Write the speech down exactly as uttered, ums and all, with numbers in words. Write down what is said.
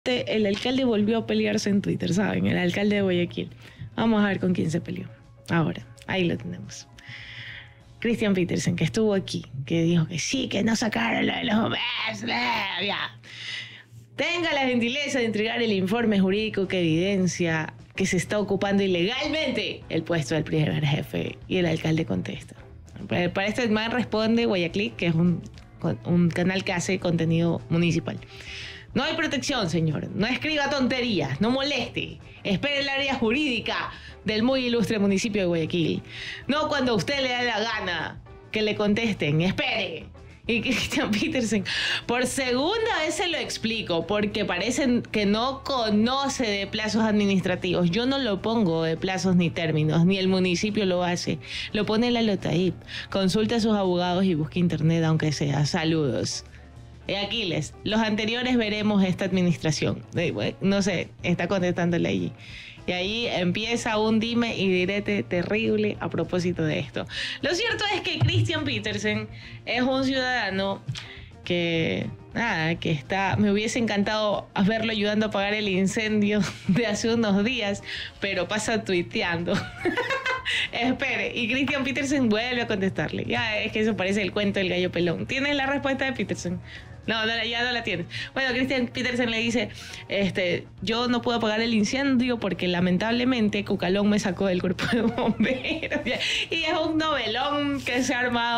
El alcalde volvió a pelearse en Twitter, ¿saben? El alcalde de Guayaquil. Vamos a ver con quién se peleó. Ahora, ahí lo tenemos. Christian Petersen, que estuvo aquí, que dijo que sí, que no sacaron lo de los bomberos. Ya. Tenga la gentileza de entregar el informe jurídico que evidencia que se está ocupando ilegalmente el puesto del primer jefe. Y el alcalde contesta. Para este man responde Guayaclick, que es un, un canal que hace contenido municipal. No hay protección, señor. No escriba tonterías. No moleste. Espere el área jurídica del muy ilustre municipio de Guayaquil. No cuando a usted le da la gana que le contesten. Espere. Y Christian Petersen, por segunda vez se lo explico, porque parece que no conoce de plazos administrativos. Yo no lo pongo de plazos ni términos, ni el municipio lo hace. Lo pone la Lotaip. Consulta a sus abogados y busque internet, aunque sea. Saludos. Y Aquiles, los anteriores veremos esta administración. No sé, está contestándole allí. Y ahí empieza un dime y direte terrible a propósito de esto. Lo cierto es que Christian Petersen es un ciudadano que, nada, que está, me hubiese encantado verlo ayudando a apagar el incendio de hace unos días, pero pasa tuiteando. Espere, y Christian Petersen vuelve a contestarle. Ya, es que eso parece el cuento del gallo pelón. ¿Tienes la respuesta de Petersen? No, no, ya no la tienes. Bueno, Christian Petersen le dice, este, yo no puedo apagar el incendio porque lamentablemente Cucalón me sacó del cuerpo de bomberos. Y es un novelón que se ha armado.